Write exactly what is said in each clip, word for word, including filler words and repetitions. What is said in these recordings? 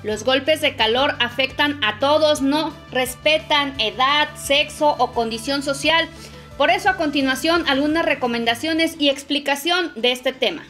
Los golpes de calor afectan a todos, no respetan edad, sexo o condición social. Por eso, a continuación, algunas recomendaciones y explicación de este tema.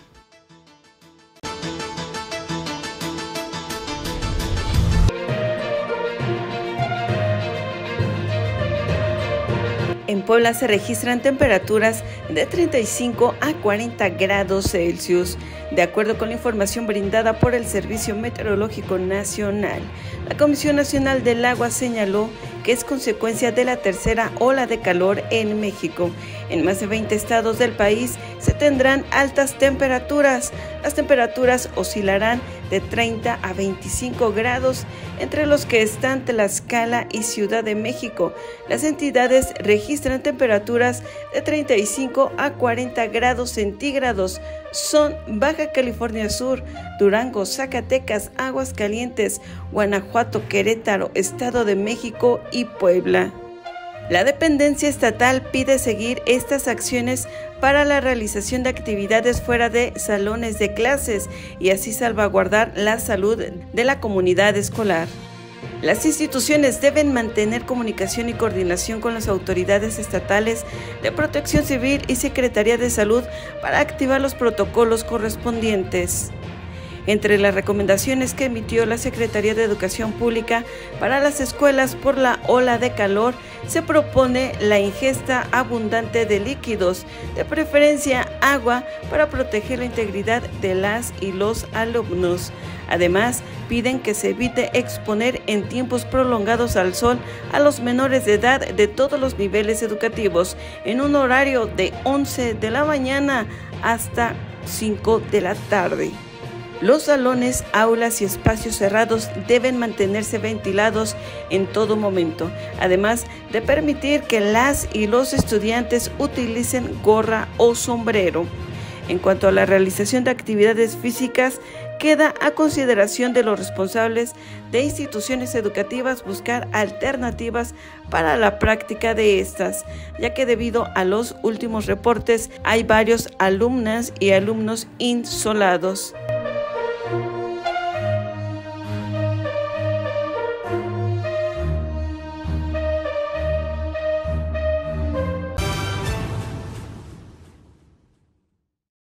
En Puebla se registran temperaturas de treinta y cinco a cuarenta grados Celsius, de acuerdo con la información brindada por el Servicio Meteorológico Nacional. La Comisión Nacional del Agua señaló que es consecuencia de la tercera ola de calor en México. En más de veinte estados del país se tendrán altas temperaturas. Las temperaturas oscilarán de treinta a veinticinco grados, entre los que están Tlaxcala y Ciudad de México. Las entidades registran temperaturas de treinta y cinco a cuarenta grados centígrados. Son Baja California Sur, Durango, Zacatecas, Aguascalientes, Guanajuato, Querétaro, Estado de México y Puebla. La dependencia estatal pide seguir estas acciones para la realización de actividades fuera de salones de clases y así salvaguardar la salud de la comunidad escolar. Las instituciones deben mantener comunicación y coordinación con las autoridades estatales de Protección Civil y Secretaría de Salud para activar los protocolos correspondientes. Entre las recomendaciones que emitió la Secretaría de Educación Pública para las escuelas por la ola de calor, se propone la ingesta abundante de líquidos, de preferencia agua, para proteger la integridad de las y los alumnos. Además, piden que se evite exponer en tiempos prolongados al sol a los menores de edad de todos los niveles educativos en un horario de once de la mañana hasta cinco de la tarde. Los salones, aulas y espacios cerrados deben mantenerse ventilados en todo momento, además de permitir que las y los estudiantes utilicen gorra o sombrero. En cuanto a la realización de actividades físicas, queda a consideración de los responsables de instituciones educativas buscar alternativas para la práctica de estas, ya que debido a los últimos reportes hay varios alumnas y alumnos insolados.